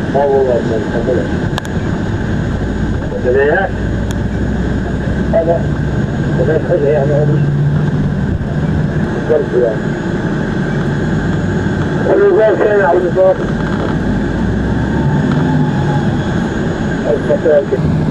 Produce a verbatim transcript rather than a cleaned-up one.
اه والله ما نكملش. بدايات؟ هذا بدايات حلوة يعني هذه. بالضبط يعني. والنظام كان على النظام. المساجد.